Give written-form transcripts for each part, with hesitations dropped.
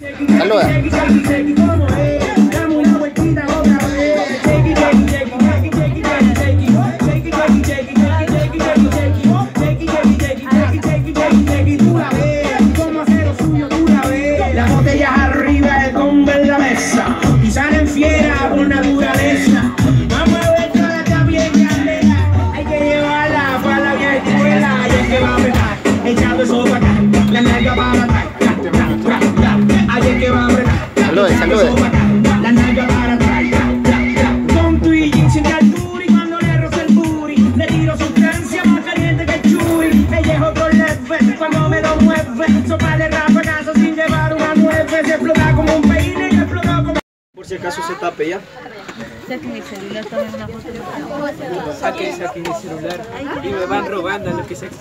Saluda. Las botellas arriba, el combo en la mesa y salen fieras por naturaleza. Vamos a ver toda esta bien candela. Hay que llevarla para la vieja escuela. Y es que va a apretar, echando eso para acá, la nalga para atrás. Hay que va a apretar, Salude, salude. la nalga para atrás. Con tu y jeans sin altura y cuando le roza el booty, le tiro sustancia más caliente que el churi. Pellejo con leve cuando me lo mueve, sopale ráfagas sin llevar una nueve. Se explota como un peine y explota como... Por si acaso se tape ya. Saquen el celular, tomen una foto. Saquen el celular y me van robando lo que sea.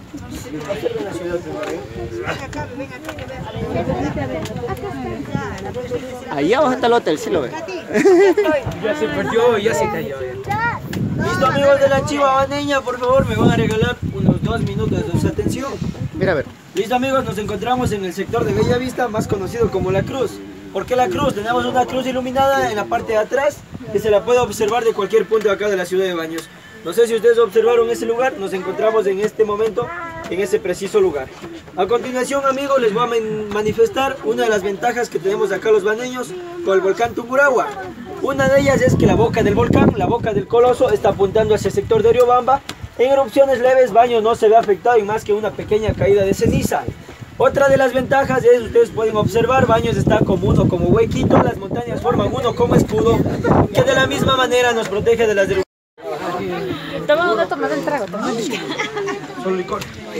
Ahí abajo está el hotel, ¿sí lo ve? Ya se perdió, ya se cayó. Listo, amigos de la Chiva Baneña, por favor me van a regalar unos 2 minutos de su atención. Mira a ver. Listo, amigos, nos encontramos en el sector de Bellavista, más conocido como La Cruz. ¿Por qué La Cruz? Tenemos una cruz iluminada en la parte de atrás que se la puede observar de cualquier punto acá de la ciudad de Baños. No sé si ustedes observaron ese lugar, nos encontramos en este momento en ese preciso lugar. A continuación, amigos, les voy a manifestar una de las ventajas que tenemos acá los baneños con el volcán Tungurahua. Una de ellas es que la boca del volcán, la boca del coloso, está apuntando hacia el sector de Riobamba. En erupciones leves, Baños no se ve afectado y más que una pequeña caída de ceniza. Otra de las ventajas es, ustedes pueden observar, Baños está como uno como huequito, las montañas forman uno como escudo, que de la misma manera nos protege de las erupciones. Toma una, toma del trago, toma. Solo licor.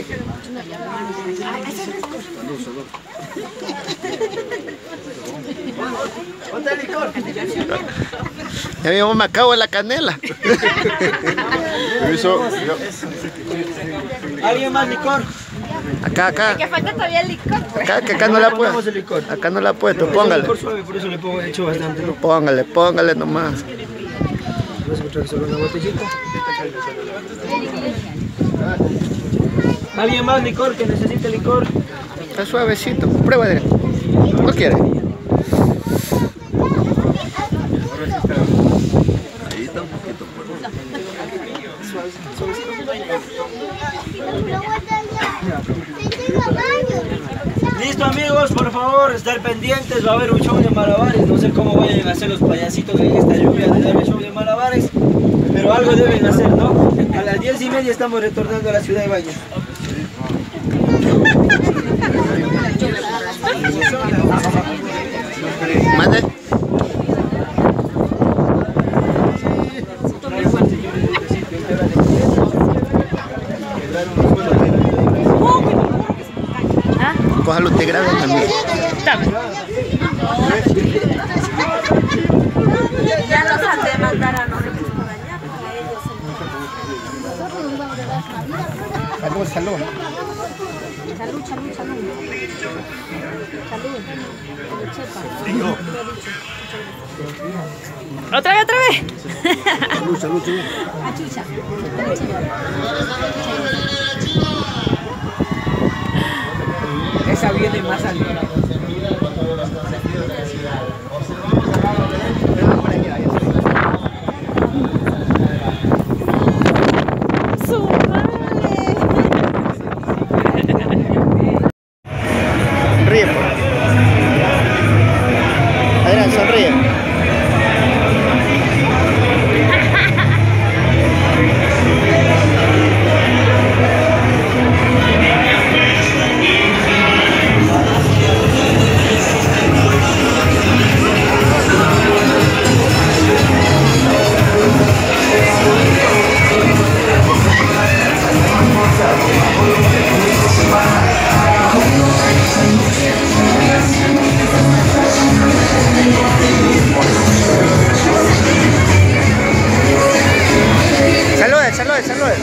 Otra licor. Ya mismo me acabo de la canela. ¿Alguien más licor? Acá. Que falta todavía el licor. Acá no la Pongamos puedo. el licor. Acá no la puedo, Es póngale. licor suave, por eso le pongo hecho bastante, ¿no? Póngale nomás. Vamos a encontrar solo una botellita. ¿Alguien más licor que necesite licor? Está suavecito. Prueba de. ¿No quiere? Ahí está un poquito fuerte. Listo, amigos, por favor, estar pendientes, va a haber un show de malabares, no sé cómo vayan a hacer los payasitos en esta lluvia de dar el show de malabares, pero algo deben hacer, ¿no? A las 10:30 estamos retornando a la ciudad de Baños. Mande. Cójalo usted grave también. Ya los han de mandar a nosotros por allá, porque ellos Salud. Salud. Otra vez. Salud. Esa viene más arriba. Sonríe, pues. Adrián, sonríe. Salude.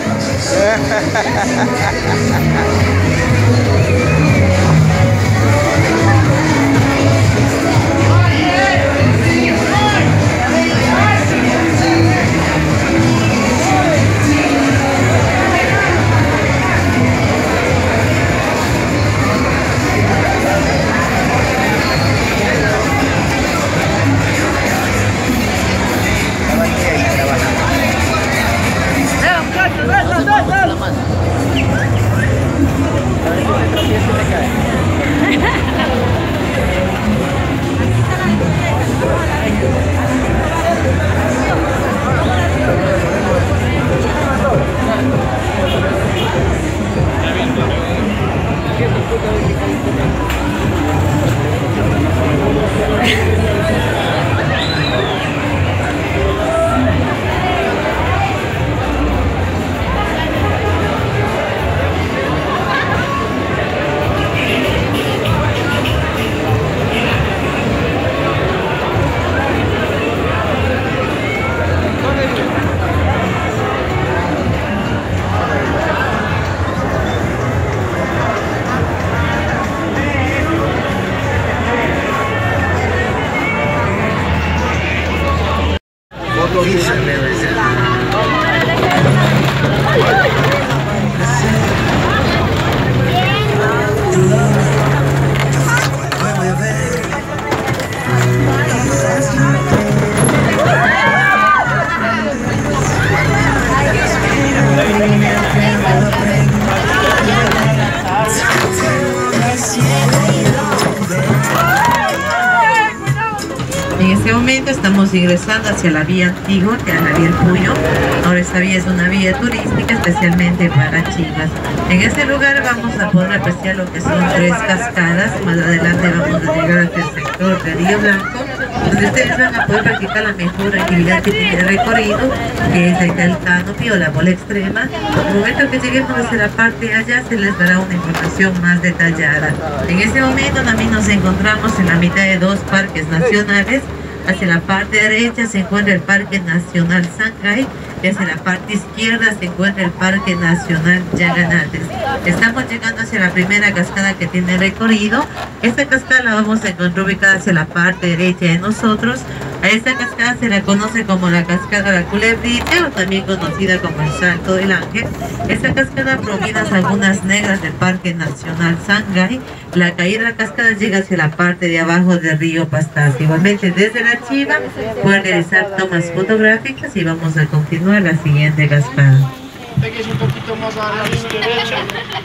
estamos ingresando hacia la vía antigua, que es la vía El Puyo. Ahora esta vía es una vía turística especialmente para chivas. En este lugar vamos a poder apreciar lo que son 3 cascadas. Más adelante vamos a llegar hasta el sector de Río Blanco, donde ustedes van a poder practicar la mejor actividad que tiene el recorrido, que es el canopy o la bola extrema. En el momento que lleguemos hacia la parte de allá se les dará una información más detallada. En este momento también nos encontramos en la mitad de 2 parques nacionales. Hacia la parte derecha se encuentra el Parque Nacional Sangay y hacia la parte izquierda se encuentra el Parque Nacional Yaganates. Estamos llegando hacia la primera cascada que tiene recorrido. Esta cascada la vamos a encontrar ubicada hacia la parte derecha de nosotros. A esta cascada se la conoce como la cascada de la Culebrita, o también conocida como el Salto del Ángel. Esta cascada proviene de Lagunas Negras del Parque Nacional Sangay. La caída de la cascada llega hacia la parte de abajo del río Pastaza. Igualmente desde la chiva pueden realizar tomas fotográficas y vamos a continuar la siguiente cascada. Es un poquito más a la derecha.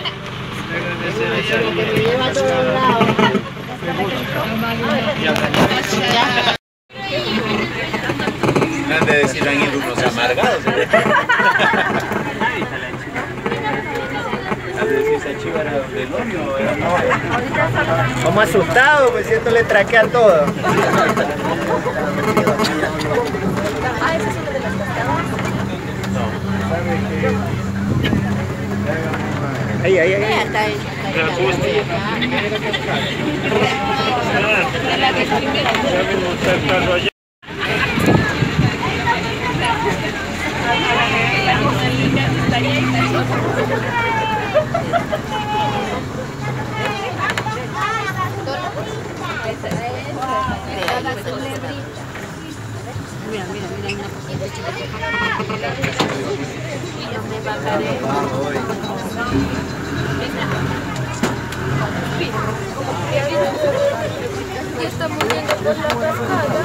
No han de decir han ido unos amargados. Como asustado, me siento le traquean todo. Ahí, ahí, ahí. Estamos yendo por la cascada.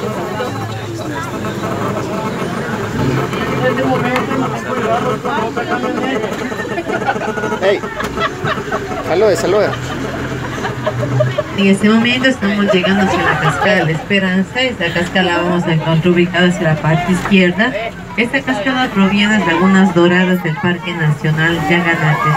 Hey, salude, salude. En este momento estamos llegando hacia la cascada de la Esperanza. Esta cascada la vamos a encontrar ubicada hacia la parte izquierda. Esta cascada proviene de Lagunas Doradas del Parque Nacional Yaganates.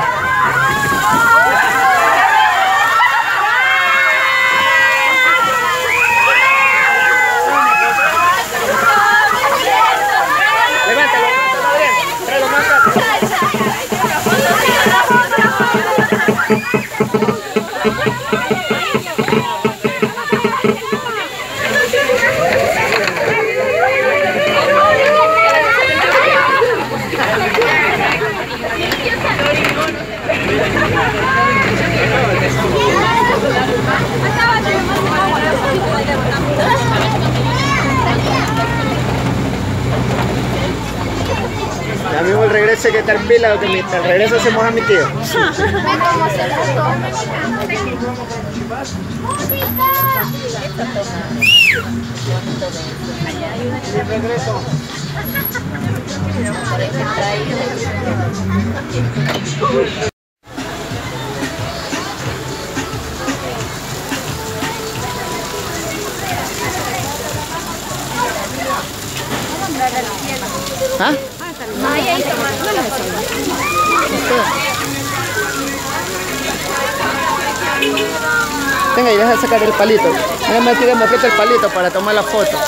Ya mismo el regreso hay que estar pila, que mientras el regreso hacemos a mi tío. ¿Ah? Venga, y deja de sacar el palito. Déjame tirar un poquito el palito para tomar la foto.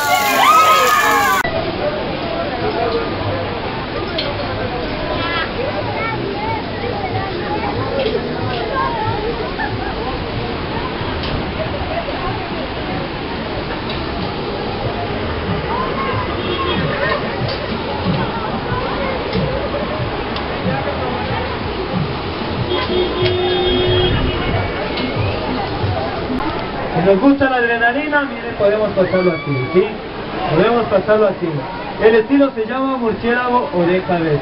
Si nos gusta la adrenalina, miren, podemos pasarlo así, ¿sí? Podemos pasarlo así. El estilo se llama murciélago o de cabeza.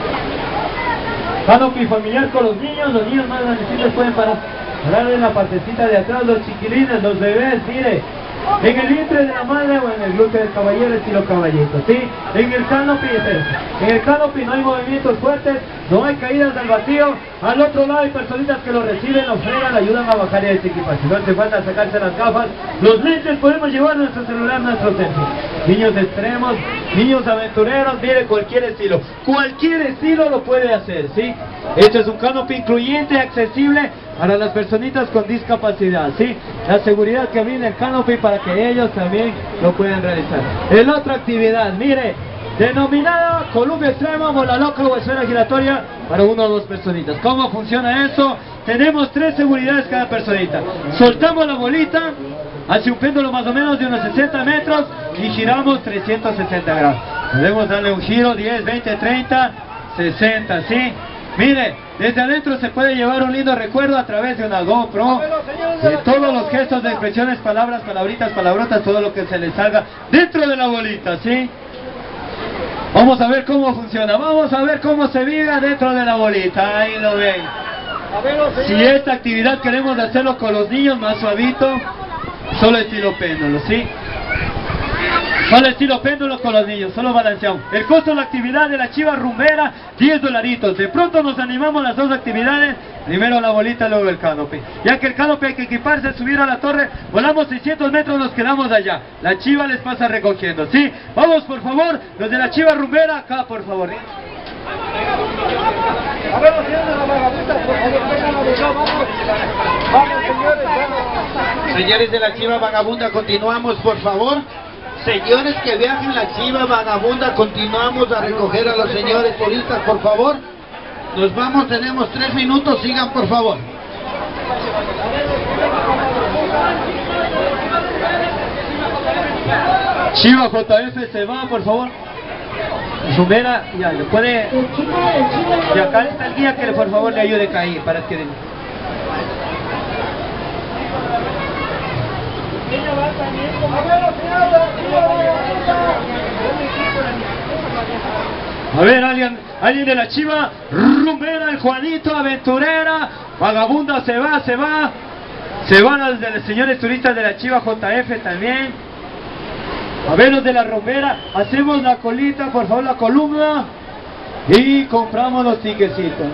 Canopy familiar con los niños más grandecitos pueden parar en la partecita de atrás, los chiquilines, los bebés, mire. En el vientre de la madre o en el glúteo del caballero estilo caballito, ¿sí? En el canopy es eso. En el canopy no hay movimientos fuertes, no hay caídas del vacío. Al otro lado hay personitas que lo reciben, lo frenan, le ayudan a bajar este equipaje. No hace falta sacarse las gafas. Los lentes podemos llevar nuestro celular, nuestro selfie. Niños extremos, niños aventureros, mire, cualquier estilo. Cualquier estilo lo puede hacer, ¿sí? Esto es un canopy incluyente, accesible para las personitas con discapacidad, ¿sí? La seguridad que viene el canopy para que ellos también lo puedan realizar. En otra actividad, mire, denominada columpio extremo, bola loca o esfera giratoria para una o dos personitas. ¿Cómo funciona eso? Tenemos 3 seguridades cada personita. Soltamos la bolita hacia un péndulo más o menos de unos 60 metros y giramos 360 grados. Podemos darle un giro 10, 20, 30, 60, ¿sí? Mire, desde adentro se puede llevar un lindo recuerdo a través de una GoPro, de todos los gestos de expresiones, palabras, palabritas, palabrotas, todo lo que se les salga dentro de la bolita, ¿sí? Vamos a ver cómo funciona, vamos a ver cómo se vive dentro de la bolita, ahí lo ven. Si esta actividad queremos hacerlo con los niños, más suavito, solo estilo péndulo, ¿sí? Solo estilo péndulo con los niños, solo balanceamos. El costo de la actividad de la chiva rumbera, $10. De pronto nos animamos las 2 actividades, primero la bolita, luego el canopy. Ya que el canopy hay que equiparse, subir a la torre, volamos 600 metros, nos quedamos allá. La chiva les pasa recogiendo, ¿sí? Vamos, por favor, los de la chiva rumbera, acá, por favor. A ver, los señores de la vagabunda, por favor, vengan a los dos, vamos. Vamos, señores, vamos. Señores de la chiva vagabunda, continuamos, por favor. Señores que viajan la chiva vagabunda, continuamos a recoger a los señores turistas, por favor. Nos vamos, tenemos 3 minutos, sigan por favor. Chiva JF se va, por favor. Rumbera, ya, le puede... Y acá está el guía que por favor le ayude a caer para que... A ver, alguien de la chiva rumbera, el Juanito, aventurera, vagabunda, se va. Se van los de los señores turistas de la chiva JF también. A ver, los de la rumbera, hacemos la colita, por favor, la columna, y compramos los tiquecitos.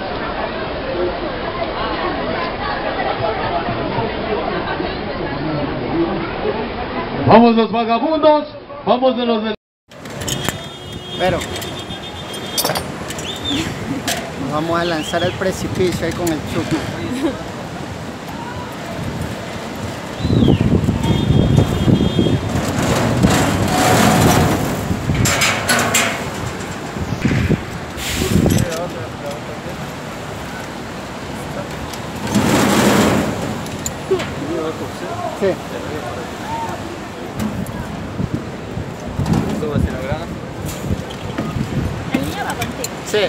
Vamos los vagabundos, vamos de los de... Pero nos vamos a lanzar al precipicio ahí con el Chucky. Sí. ¿Esto va a ser la grana? El niño va contigo. Sí.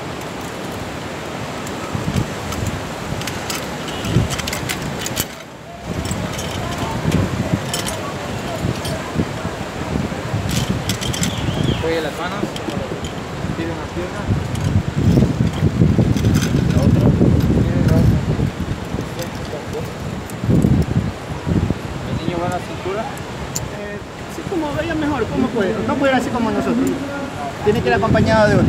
Oye, las manos. Tiene una pierna. ¿El niño va a la cintura? Sí, como vaya mejor, ¿cómo puede? No puede ir así como nosotros. Tiene que ir acompañado de uno.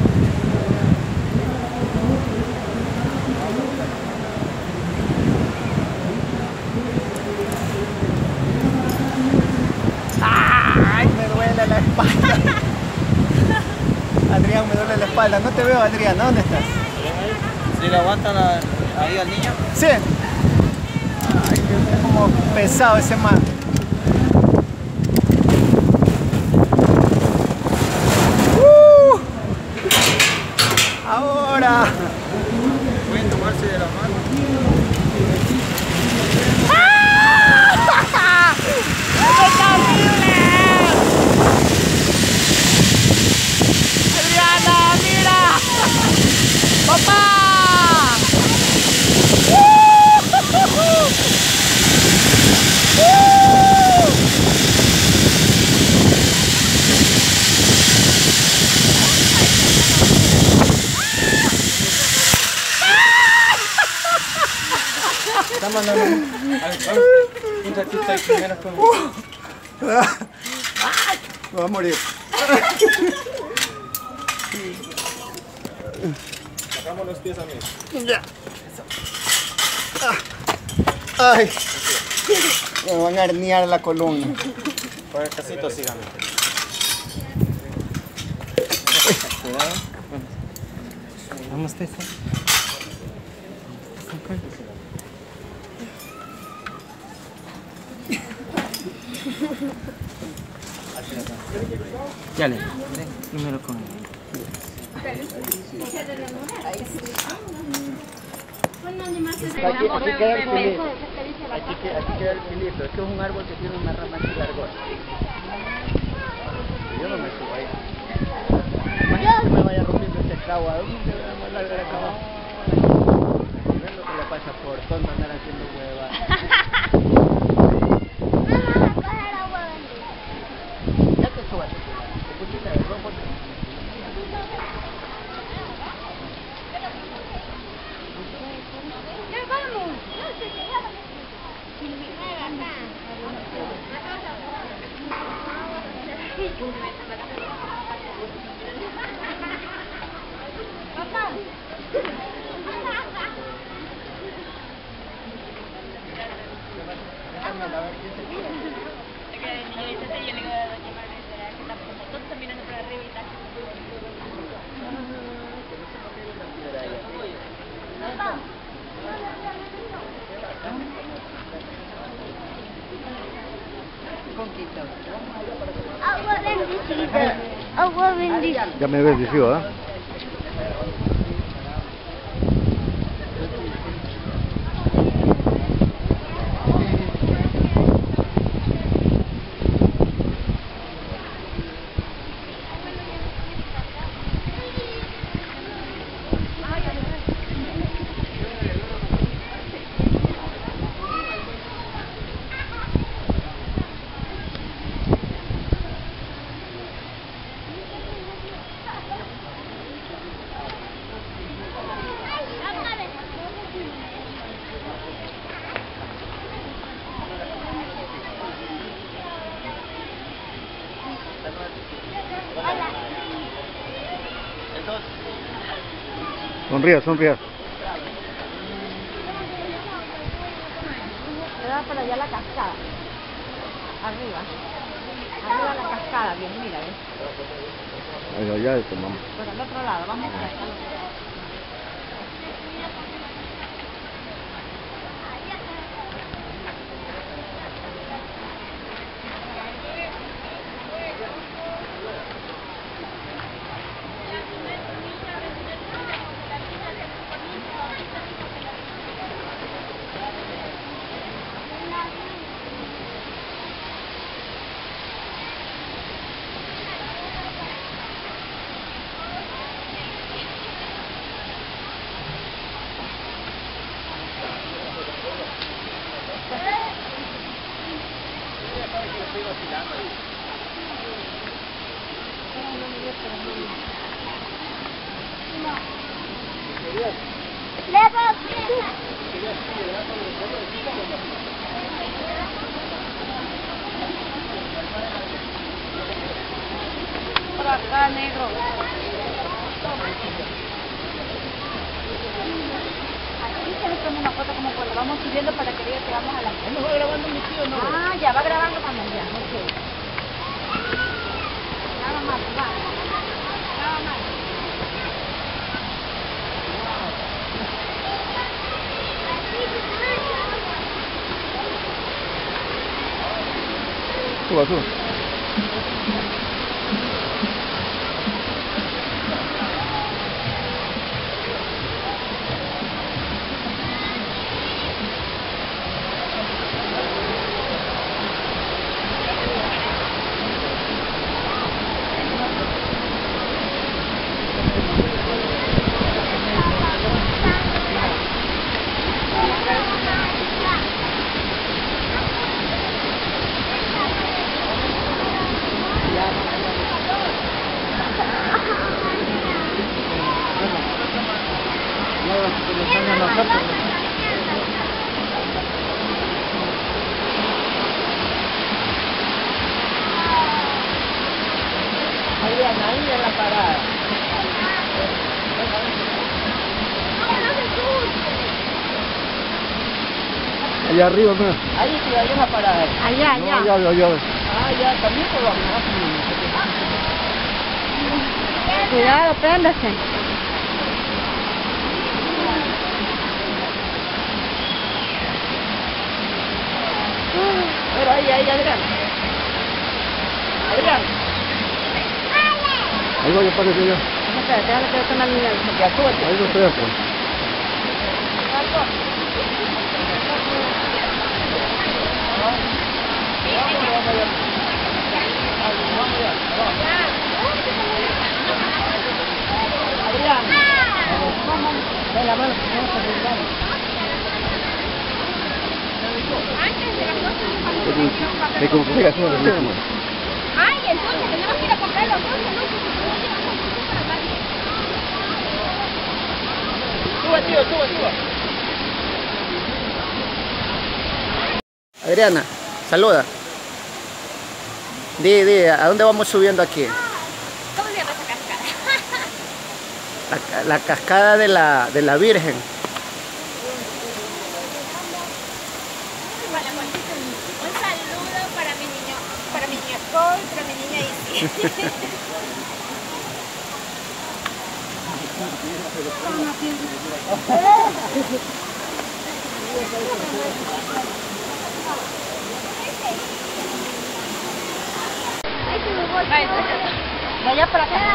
¡Ay! Me duele la espalda. Adrián, me duele la espalda. No te veo, Adrián. ¿Dónde estás? ¿Sí le aguantan ahí al niño? Sí. Ay, es como pesado ese mar. Ahora. Pueden tomarse de la mano. ¡Adriana, mira! ¡Papá! Está mandando. Un ratito ahí primero con... Me voy a morir. Sacamos los pies a mí. Ya. Ay. Me van a herniar la columna. Por el casito, síganme. Cuidado. Vamos, Tessa. Ya le. Primero con él. Aquí queda el filito. Aquí queda el filito. Este es un árbol que tiene una rama así largota. Yo no me subo ahí. Imagínate que me vaya rompiendo este clavo. ¿A dónde me va a largar acá abajo? Es lo que le pasa por tonto andar haciendo hueva. Ya te subas. Escuchita, rompo. Agua bendita. Ya me bendició, ¿eh? Sonría, sonría. Le da para allá la cascada. Arriba. Arriba la cascada, bien, mira, ¿ves? Ay, ya tomamos. Por el otro lado, vamos por acá. Por acá, negro. Aquí se le toma una foto como cuando vamos subiendo para que diga que vamos a la casa. ¿No va grabando mi tío, no? Ah, ya va grabando también, ya. Ok. Graba más, va. Graba más. Suba, suba. Allá arriba, mira. Ahí, sí, hay una parada. Allá, No, allá. ya. Ah, ya, también por abajo. Cuidado, préndase. Pero ahí, Adrián. Adrián. Ahí voy a aparecer ya. Espérate, déjalo que yo con la niña. Ya, súbete. Ahí no estoy pues. Adrián. Ven la mano, vamos a arreglar. Que como que mira, es una religión, man. Ay, entonces tenemos que ir a comprar los dulces, ¿no? Sube, tío, sube. Adriana, saluda. Di, ¿a dónde vamos subiendo aquí? ¿Cómo se llama esa cascada? La cascada de la Virgen. Vale, Juancito, un saludo para mi niño Paul, para mi niña Isi. Vaya para acá.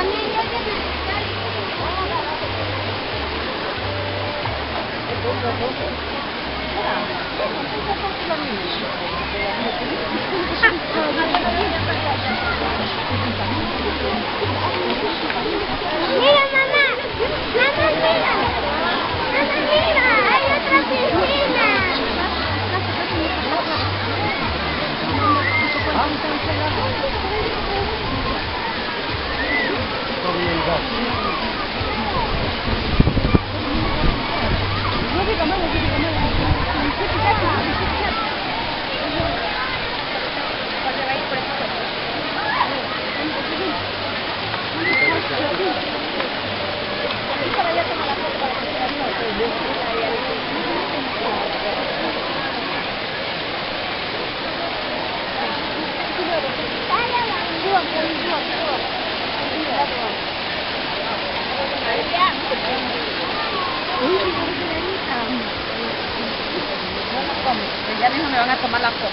Mira, mamá. Mamá, mira. Mamá, mira. Hay otra piscina. Ya mismo me van a tomar la foto.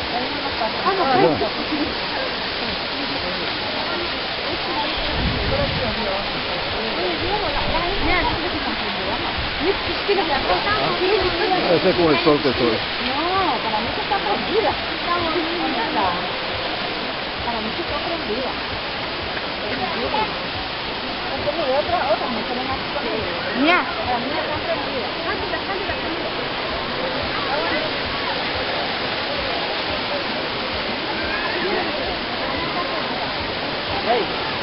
Ese es como el sol que soy. No, para mí que está prendida. Para mí que está prendida. Mira, para mí está prendida. Hey.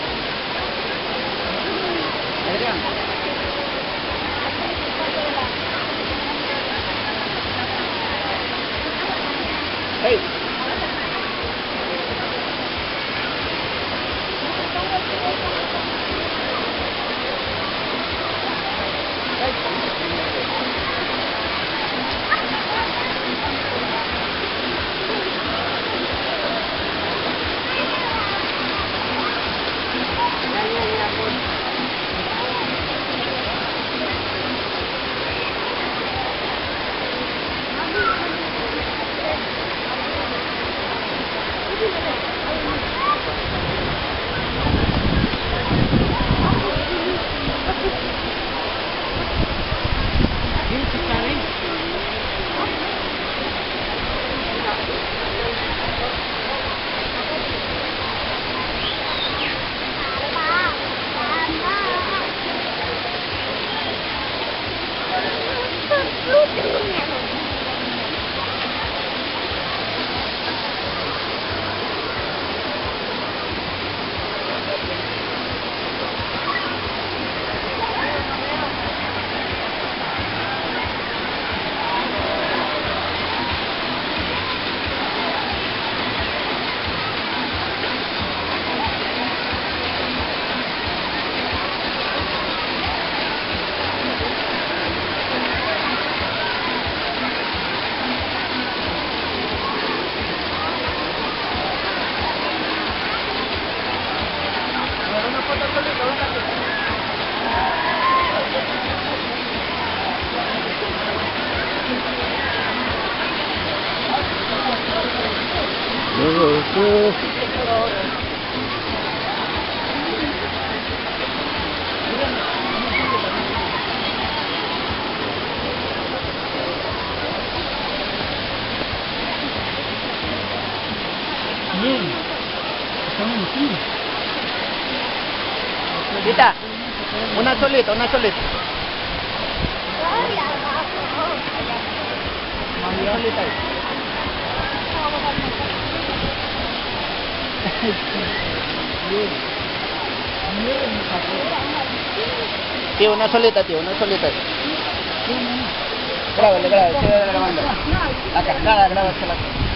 Adrián. Hey. Hey. Tita, una solita, una solita. Una solita ahí. Tío, una solita, tío, una solita. Grábale, grábale, sigue grabando. Acá, nada, grábasela.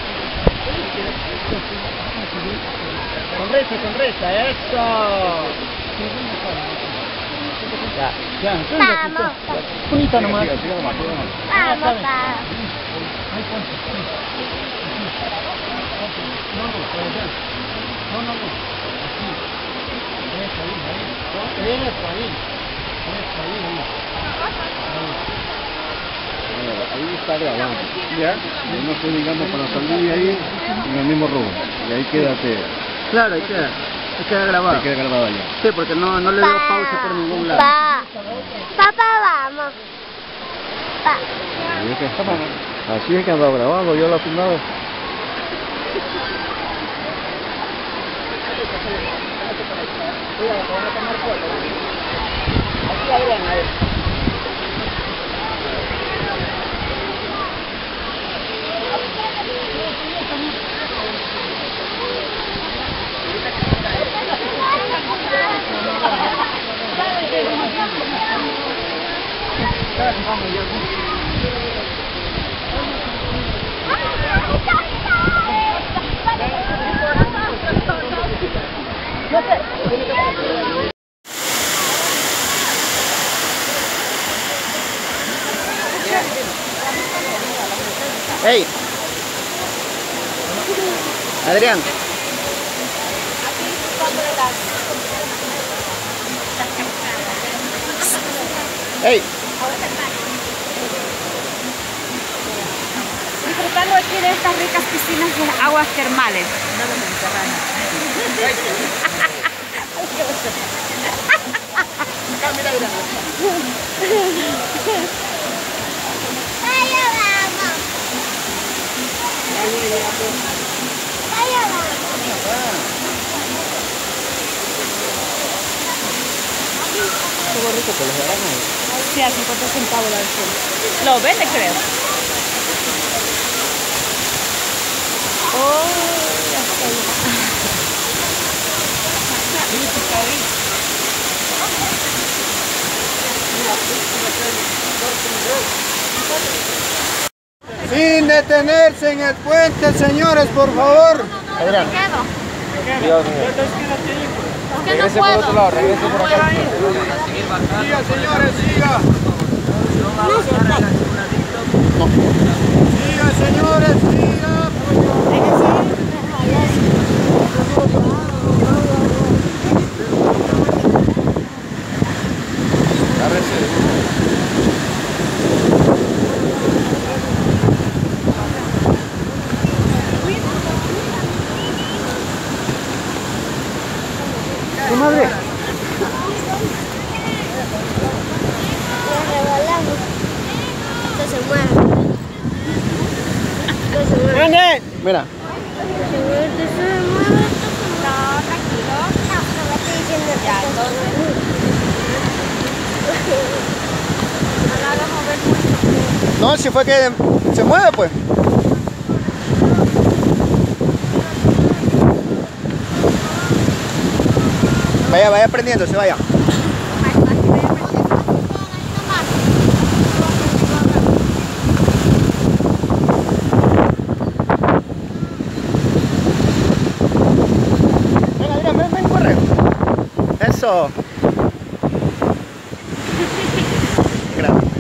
Sonrisa, eso. Ya, Vamos. Punita nomás. Vamos, papá. Ahí está grabando, ¿ya? No estoy digamos para salir ahí en el mismo rubro. Y ahí quédate. Claro, ahí queda grabado. Ahí queda grabado allá. Sí, porque no le doy pausa por ningún lado. Papá, vamos. Así es que andaba grabando, yo lo he filmado. Hey, Adrián. Hey. Disfrutando aquí de estas ricas piscinas de aguas termales. Allá vamos. Allá vamos. Todo rico con los arañas. Sí, a 50 centavos la versión. Lo vende, creo. Oh, ya está. Sin detenerse en el puente, señores, por favor. Adrián. Dios mío. Regrese por otro lado, regrese por acá. Siga, señores, siga. Siga, señores, siga. ¿Tu madre? Nos revolamos. Esto se mueve. Esto se mueve. Mira. Se mueve. No, tranquilo. No me estoy diciendo ya, No, si fue que se mueve, pues. Vaya prendiéndose, vaya. Venga, Adrián, ven, corre. Eso. Gracias.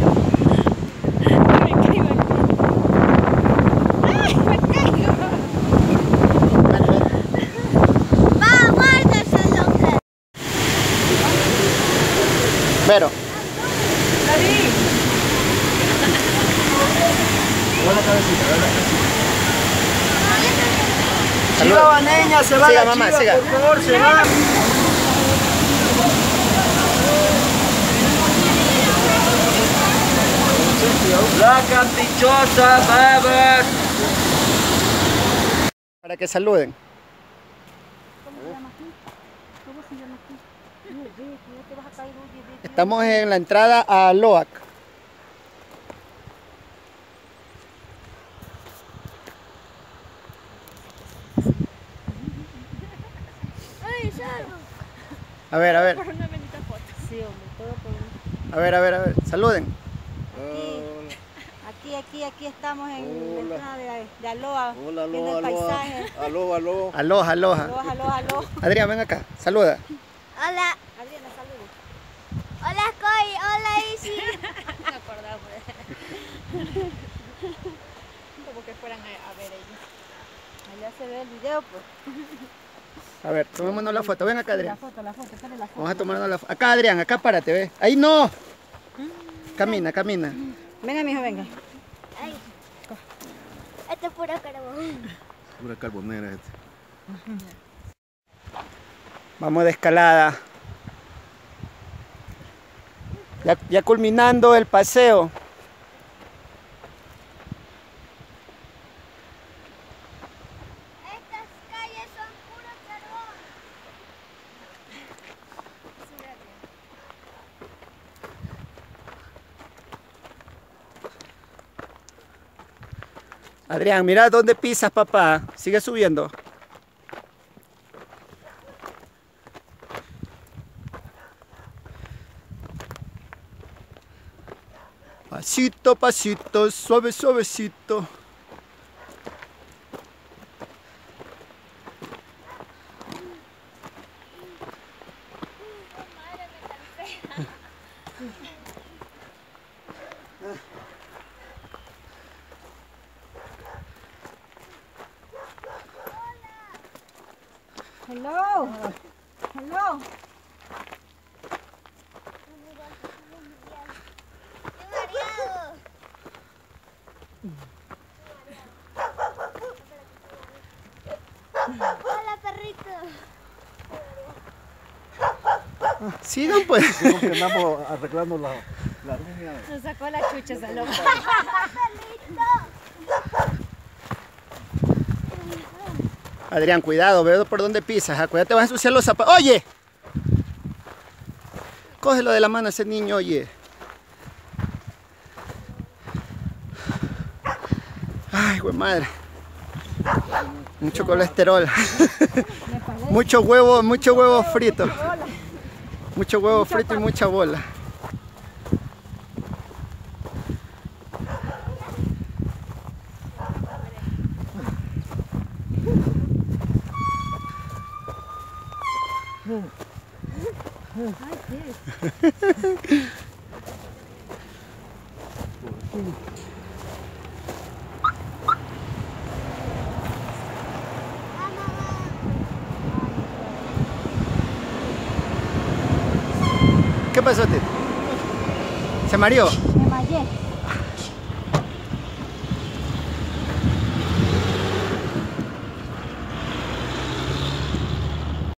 Pero. Chiva baneña, se va Siga, la mamá, chiva, siga. por favor, se va. La caprichosa, babas. Para que saluden. Estamos en la entrada a Loac. A ver, a ver. A ver, saluden. Aquí estamos en la entrada de Aloha, Hola, viendo el paisaje. aló. Aloha. Aloha. Adrián, ven acá, saluda. Hola. Adriana, saludos. Hola, Coy. Hola, Isi. Me acordaba. Como que fueran a ver ellos. Allá se ve el video, pues. A ver, tomémonos la foto. Ven acá, Adrián. La foto, sale la foto. Vamos a tomarnos la foto. Acá, Adrián, acá párate, ve. Ahí no. Camina. Venga, mijo, venga. Ay. Esto es puro carbón. Pura carbonera este. Vamos de escalada. Ya culminando el paseo. Estas calles son puro carbón. Adrián, mira dónde pisas, papá. Sigue subiendo. Pasito, pasito, suavecito. Hello. Hola, perrito. Sigan pues. Creo que andamos arreglando la línea. Nos sacó la chucha, Salón. Adrián, cuidado, veo por dónde pisas. Cuidado, te vas a ensuciar los zapatos. ¡Oye! Cógelo de la mano a ese niño, oye. Ay, güey madre. Mucho colesterol. Mucho huevo frito. Mucho huevo frito y mucha bola. ¿Qué pasó, Tito? ¿Se mareó?